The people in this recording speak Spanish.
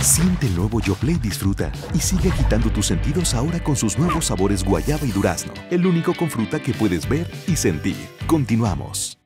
Siente el nuevo Yoplait Disfruta y sigue agitando tus sentidos ahora con sus nuevos sabores guayaba y durazno, el único con fruta que puedes ver y sentir. Continuamos.